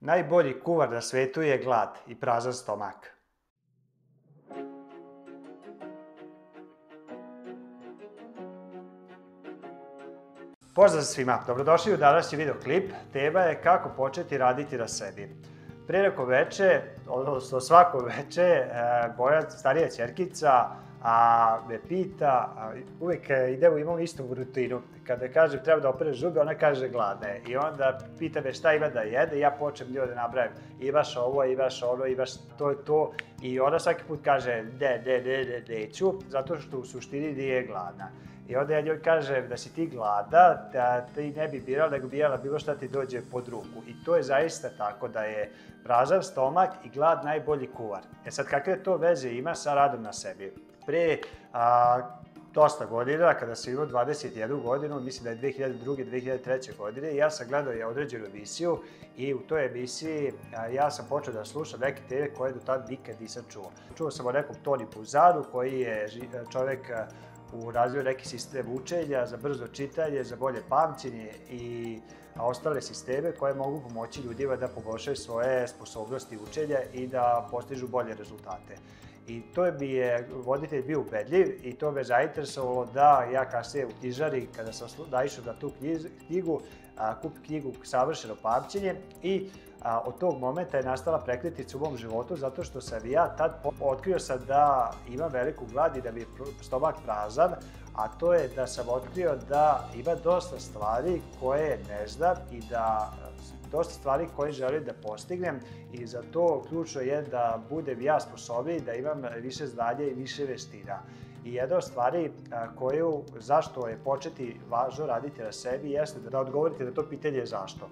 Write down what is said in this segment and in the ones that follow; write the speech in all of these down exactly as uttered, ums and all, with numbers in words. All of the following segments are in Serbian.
Najbolji kuvar na svetu je glad i prazan stomak. Pozdrav svima, dobrodošli u današnji videoklip. Tema je kako početi raditi na sebi. Pre neko veče, odnosno svako veče, moja starija ćerkica me pita, uvijek idemo, imamo istu rutinu. Kada kažem treba da operem zube, ona kaže gladna je. I onda pita me šta ima da jede i ja počnem njoj da nabrajam. Imaš ovo, imaš ono, imaš to i to. I ona svaki put kaže ne, ne, ne, ne, neću, zato što u suštini nije gladna. I onda ja njoj kažem da si ti glada, da ti ne bi birala, nego birala bilo šta ti dođe pod ruku. I to je zaista tako da je prazan stomak i glad najbolji kuvar. E sad, kakve to veze ima sa radom na sebi? Pre a, dosta godina, kada sam imao dvadeset jednu godinu, mislim da je dve hiljade druge. dve hiljade treće. godine, ja sam gledao je određenu emisiju i u toj emisiji a, ja sam počeo da slušam neke teme koje do tada nikad nisam čuo. Čuo sam o nekom Toni Buzaru koji je čovek u razvoju neki sistem učenja za brzo čitanje, za bolje pamćenje i ostale sisteme koje mogu pomoći ljudima da poboljšaju svoje sposobnosti učenja i da postižu bolje rezultate. I to mi je voditelj bio ubedljiv i to me zainteresovalo da ja kasnije u knjižari, kada sam naišao na tu knjigu, kupim knjigu Savršeno pamćenje i od tog momenta je nastala prekretnica u mom životu zato što sam ja tad otkrio sam da imam veliku glad i da mi je stomak prazan, a to je da sam otkrio da ima dosta stvari koje ne znam i da dosta stvari koje želim da postignem i za to ključno je da budem ja sposobniji, da imam više znanja i više veština. I jedna od stvari koju, zašto je početi važno raditi na sebi, jeste da odgovorite na to pitanje zašto.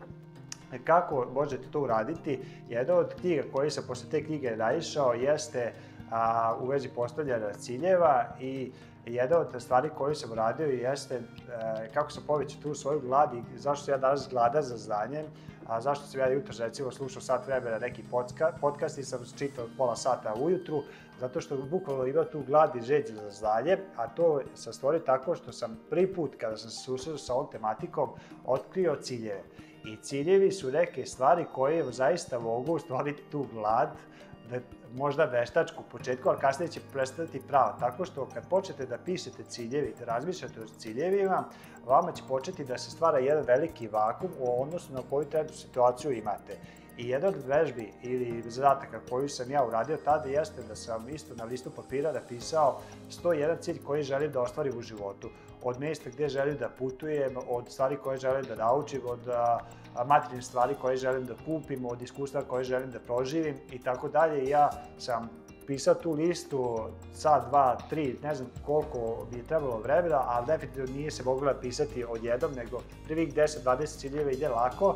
Kako možete to uraditi? Jedna od knjiga koje sam posle te knjige naišao jeste a, u vezi postavljanja ciljeva i jedna od stvari koju sam uradio jeste e, kako sam povećao tu svoju glad i zašto sam ja danas gladan za znanjem, a zašto sam ja jutros recimo slušao sat vremena neki podcast i sam čitao pola sata ujutru, zato što bukvalno imao tu glad i želju za znanje, a to sam stvorio tako što sam prvi put kada sam se susreo sa ovom tematikom otkrio ciljeve. I ciljevi su neke stvari koje zaista mogu stvoriti tu glad, da možda veštačku u početku, ali kasnije će prestati pravo. Tako što kad počnete da pišete ciljevi i da razmišljate o ciljevima, vama će početi da se stvara jedan veliki vakum u odnosu na koju trenutnu situaciju imate. I jedna od vežbi ili zadataka koju sam ja uradio tada jeste da sam isto na listu papira napisao sto jedan cilj koji želim da ostvarim u životu. Od mjesta gdje želim da putujem, od stvari koje želim da naučim, od materijalnih stvari koje želim da kupim, od iskustva koje želim da proživim i tako dalje. Ja sam pisao tu listu sad, dva, tri, ne znam koliko bi je trebalo vremena, ali definitivno nije se moglo napisati odjednom, nego prvih deset do dvadeset ciljeva ide lako,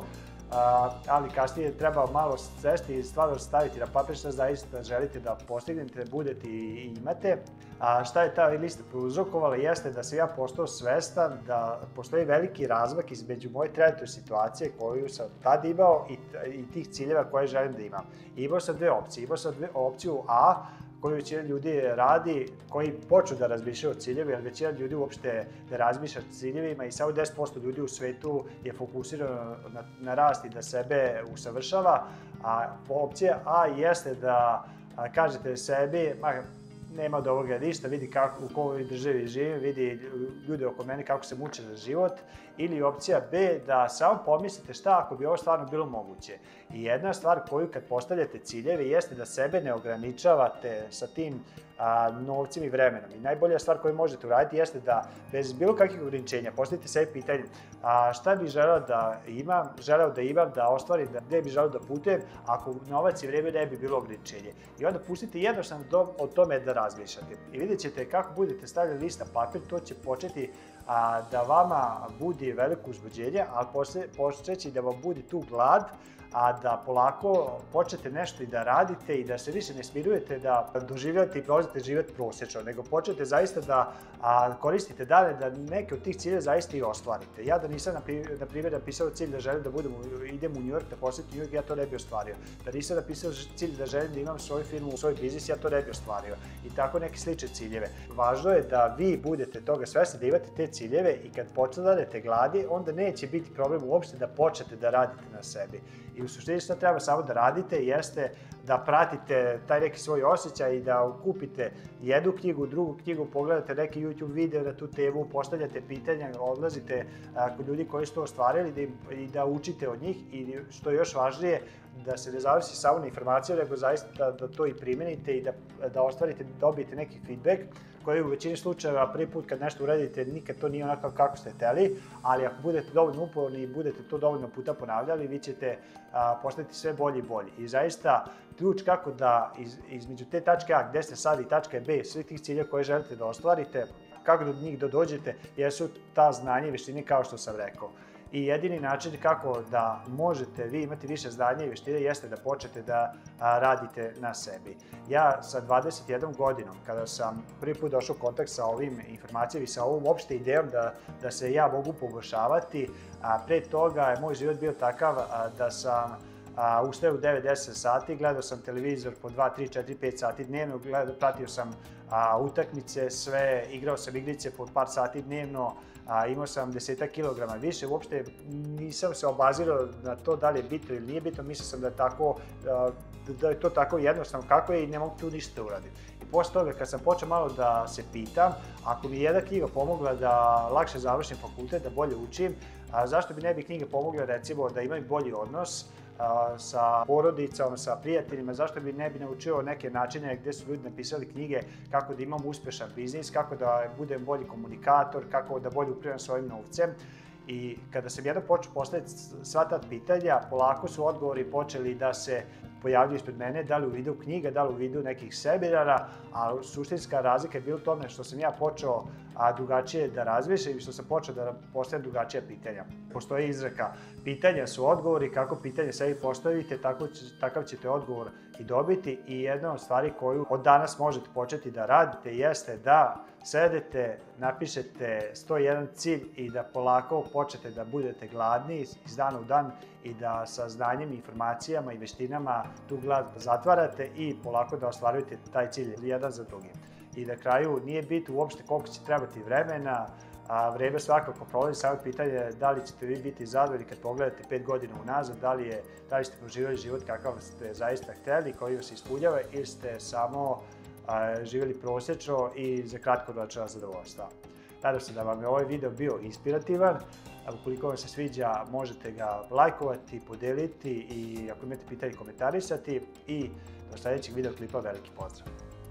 ali kasnije treba malo sesti i stvarno staviti na papir šta zaista želite da postignete, budete i imate. A šta je ta lista prouzrokovala jeste da sam ja postao svestan da postoji veliki razmak između moje trenutne situacije koju sam tad imao i tih ciljeva koje želim da imam. Imao sam dve opcije. Imao sam opciju A, koju većina ljudi radi, koji počnu da razmišljaju o ciljevima, jer većina ljudi uopšte ne razmišlja o ciljevima i samo deset posto ljudi u svetu je fokusirano na, na rast i da sebe usavršava. A opcija A jeste da a, kažete sebi, ma, nema od ovoga ništa, vidi kako, u kojoj državi živim, vidi ljude oko mene kako se muče za život. Ili opcija B, da samo pomislite šta ako bi ovo stvarno bilo moguće. I jedna stvar koju kad postavljate ciljeve jeste da sebe ne ograničavate sa tim a, novcem i vremenom. I najbolja stvar koju možete uraditi jeste da bez bilo kakvih ograničenja postavite sebi pitanje a, šta bih želeo da imam, želeo da imam, da ostvarim, da, gde bih želeo da putujem, ako novac i vreme ne bi bilo ograničenje. I onda pustite jednostavno o tome da razmišljate. I vidjet ćete kako budete stavljali list na papir, to će početi a, da vama budi veliko uzbuđenje, ali počeće da vam budi tu glad, a da polako počnete nešto i da radite i da se više ne smirujete da doživljate i prolazite život prosječno, nego počnete zaista da a, koristite dane da neke od tih ciljeva zaista i ostvarite. Ja da nisam, na primjer, napisao cilj da želim da budem, idem u New York, da posjetim New York, ja to ne bi ostvario. Da nisam napisao cilj da želim da imam svoju firmu, svoj biznis, ja to ne bi ostvario. I tako neke slične ciljeve. Važno je da vi budete toga svesni, da imate te ciljeve i kad počnete gladi, onda neće biti problem uopšte da počnete da radite na sebi. I u suštini što treba samo da radite jeste da pratite taj neki svoj osjećaj i da kupite jednu knjigu, drugu knjigu, pogledate neki YouTube video na tu temu, postavljate pitanja, odlazite kod ljudi koji su to ostvarili i da učite od njih i što je još važnije, da se ne zavisi samo na informaciju, nego zaista da to i primenite i da ostvarite, dobijete neki feedback koji u većini slučajeva prvi put kad nešto uradite nikad to nije onako kako ste hteli, ali ako budete dovoljno uporni i budete to dovoljno puta ponavljali, vi ćete postati sve bolji i bolji. I zaista ključ kako da između te tačke A gde ste sad i tačke B, svih tih cilja koje želite da ostvarite, kako do njih da dođete, jesu ta znanja i veštine kao što sam rekao. I jedini način kako da možete vi imati više znanja i veštine jeste da počnete da radite na sebi. Ja sa dvadeset jednom godinom, kada sam prvi put došao u kontakt sa ovim informacijama i sa ovom opšte idejom da se ja mogu poboljšavati, pre toga je moj život bio takav da sam ustao u devet do deset sati, gledao sam televizor po dva, tri, četiri, pet sati dnevno, pratio sam utakmice, sve, igrao sam igrice po par sati dnevno, imao sam desetak kilograma više, uopšte nisam se obazirao na to da li je bitno ili nije bitno, mislio sam da je to tako jednostavno kako je i ne mogu tu ništa da uradim. I posle toga, kad sam počeo malo da se pitam, ako mi je jedna knjiga pomogla da lakše završim fakultet, da bolje učim, zašto bi ne bi knjige pomogle recimo da imaju bolji odnos sa porodicom, sa prijateljima, zašto bi ne bi naučio neke načine gde su ljudi napisali knjige kako da imam uspešan biznis, kako da budem bolji komunikator, kako da bolje upravljam svojim novcem. I kada sam jednom počeo postaviti sva ta pitanja, polako su odgovori počeli da se pojavljaju ispred mene, da li u vidu knjiga, da li u vidu nekih seminara, a suštinska razlika je bila u tome što sam ja počeo drugačije da razmišljam i što sam počeo da postavljam drugačija pitanja. Postoji izreka, pitanja su odgovori, kako pitanje sebi postavite, takav ćete odgovor i dobiti. I jedna od stvari koju od danas možete početi da radite jeste da sedete, napišete sto jedan cilj i da polako počnete da budete gladni iz dana u dan i da sa znanjem, informacijama i veštinama tu glad zatvarate i polako da ostvarujete taj cilj jedan za drugim. I na kraju nije bitno uopšte koliko će trebati vremena, a vreme svakako prolazi, samo pitanje je da li ćete vi biti zadovoljni kad pogledate pet godina unazad, da li ste proživjeli život kakav ste zaista hteli, koji vas ispunjava ili ste samo živjeli prosječno i za kratkoročna zadovoljstva. Nadam se da vam je ovaj video bio inspirativan. Ukoliko vam se sviđa, možete ga lajkovati, podeliti i ako imate pitanje komentarisati. I do sljedećeg videoklipa veliki pozdrav!